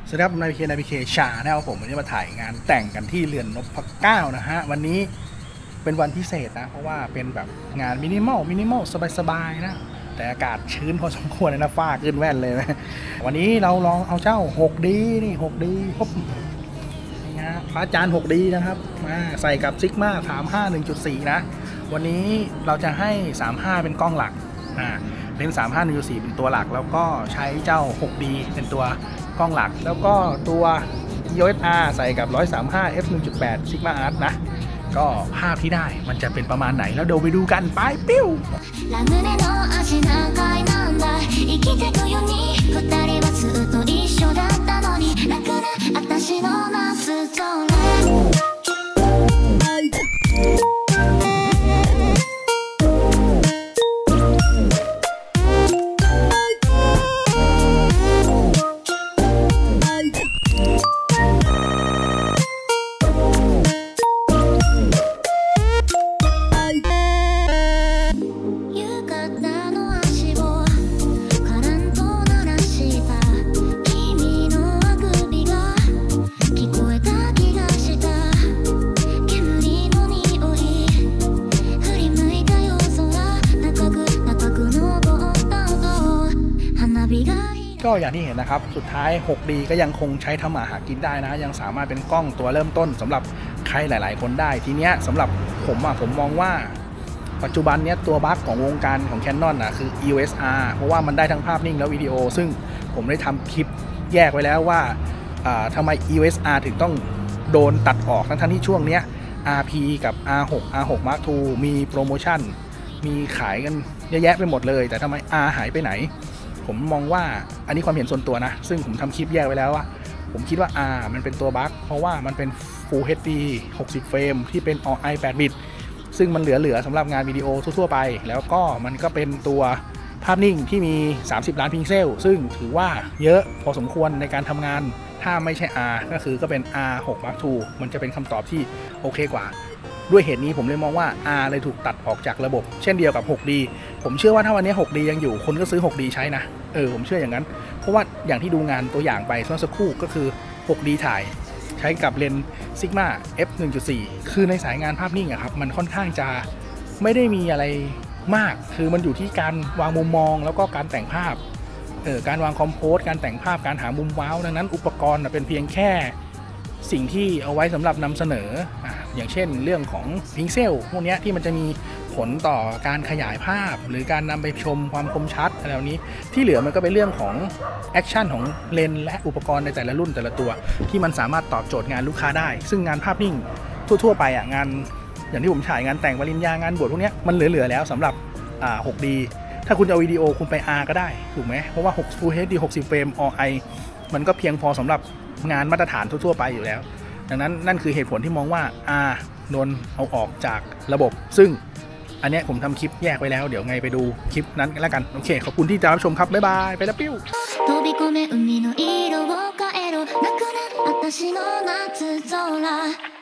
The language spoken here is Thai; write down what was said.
สวัสดีครับนายพีเคชานะครับผมวันนี้มาถ่ายงานแต่งกันที่เรือนนพเก้านะฮะวันนี้เป็นวันพิเศษนะเพราะว่าเป็นแบบงานมินิมอลสบายๆนะแต่อากาศชื้นพอสมควรเลยนะฟ้าขึ้นแว่นเลยนะวันนี้เราลองเอาเจ้า 6D นี่ 6D พบนี่ฮะพระจาน 6D นะครับมาใส่กับซิกมา35 1.4 นะวันนี้เราจะให้35เป็นกล้องหลักเลนส์35 1.4 เป็นตัวหลักแล้วก็ใช้เจ้า 6D เป็นตัวกล้องหลักแล้วก็ตัว EOS R ใส่กับ135 f 1.8 Sigma Art นะก็ภาพที่ได้มันจะเป็นประมาณไหนแล้วเดี๋ยวไปดูกันไปปิ้วก็อย่างที่เห็นนะครับสุดท้าย 6D ก็ยังคงใช้ทำมาหากินได้นะยังสามารถเป็นกล้องตัวเริ่มต้นสำหรับใครหลายๆคนได้ทีเนี้ยสำหรับผมมองว่าปัจจุบันเนี้ยตัวบั๊กของวงการของ Canon คือ EOS R เพราะว่ามันได้ทั้งภาพนิ่งและวิดีโอซึ่งผมได้ทำคลิปแยกไว้แล้วว่าทำไม EOS R ถึงต้องโดนตัดออกทั้งที่ช่วงเนี้ย RP กับ R6 Mark II มีโปรโมชั่นมีขายกันเยอะแยะไปหมดเลยแต่ทำไม R หายไปไหนผมมองว่าอันนี้ความเห็นส่วนตัวนะซึ่งผมทำคลิปแยกไว้แล้วว่าผมคิดว่ามันเป็นตัวบั๊กเพราะว่ามันเป็น Full HD 60 เฟรมที่เป็น All I 8 บิตซึ่งมันเหลือสำหรับงานวิดีโอทั่วๆไปแล้วก็มันก็เป็นตัวภาพนิ่งที่มี30 ล้านพิกเซลซึ่งถือว่าเยอะพอสมควรในการทำงานถ้าไม่ใช่ R ก็เป็น R6 Mark II มันจะเป็นคำตอบที่โอเคกว่าด้วยเหตุนี้ผมเลยมองว่า R เลยถูกตัดออกจากระบบเช่นเดียวกับ 6D ผมเชื่อว่าถ้าวันนี้ 6D ยังอยู่คนก็ซื้อ 6D ใช้นะผมเชื่ออย่างนั้นเพราะว่าอย่างที่ดูงานตัวอย่างไปเมื่อสักครู่ก็คือ 6D ถ่ายใช้กับเลนส์ Sigma f 1.4 คือในสายงานภาพนิ่งครับมันค่อนข้างจะไม่ได้มีอะไรมากคือมันอยู่ที่การวางมุมมองแล้วก็การแต่งภาพการวางคอมโพสการแต่งภาพการหามุมว้าวดังนั้นอุปกรณ์เป็นเพียงแค่สิ่งที่เอาไว้สำหรับนำเสนออย่างเช่นเรื่องของพิกเซลพวกนี้ที่มันจะมีผลต่อการขยายภาพหรือการนำไปชมความคมชัดอะไรแบบนี้ที่เหลือมันก็เป็นเรื่องของแอคชั่นของเลนส์และอุปกรณ์ในแต่ละรุ่นแต่ละตัวที่มันสามารถตอบโจทย์งานลูกค้าได้ซึ่งงานภาพนิ่งทั่วไปงานอย่างที่ผมฉายงานแต่งปริญญางานบวชพวกนี้มันเหลือแล้วสำหรับ6D ถ้าคุณจะเอาวิดีโอคุณไป R ก็ได้ถูกไหมเพราะว่าFull HD 60 เฟรม All I มันก็เพียงพอสำหรับงานมาตรฐานทั่วไปอยู่แล้วดังนั้นนั่นคือเหตุผลที่มองว่าโดนเอาออกจากระบบซึ่งอันนี้ผมทำคลิปแยกไว้แล้วเดี๋ยวไงไปดูคลิปนั้นกันแล้วกันโอเคขอบคุณที่ติดตามรับชมครับบ๊ายบายไปแล้วปิ้ว